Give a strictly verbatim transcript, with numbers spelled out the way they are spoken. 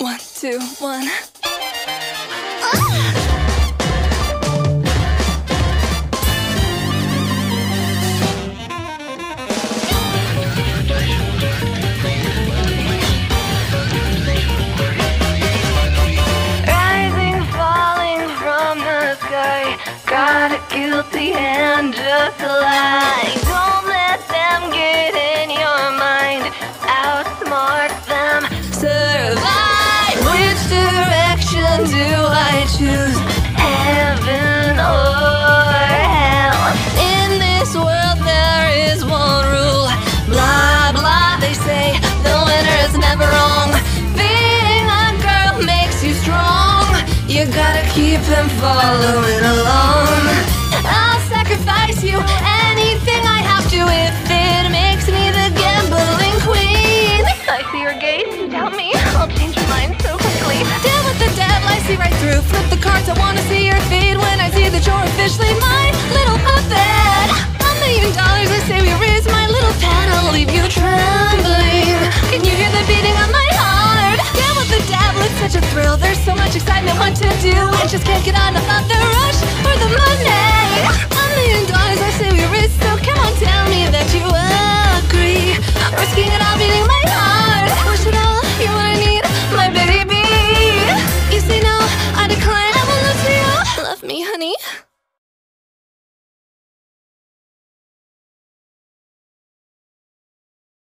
One, two, one. Rising, falling from the sky. Got a guilty and just a lie. Don't let them get in your mind. Outsmart them. Survive. Which direction do I choose? Heaven or hell? In this world there is one rule. Blah blah, they say the winner is never wrong. Being a girl makes you strong. You gotta keep them following along. I'll sacrifice you, anything I have to, if it makes me the gambling queen. I see your gaze, tell me, I'll change your mind so quickly. Deal with the devil, I see right through. Flip the cards, I wanna see your fate. When I see that you're officially my little puppet. A million dollars, I say we raise my little pet. I'll leave you trembling. Can you hear the beating of my heart? Deal with the devil, it's such a thrill. There's so much excitement, what to do. I just can't get enough of the rush.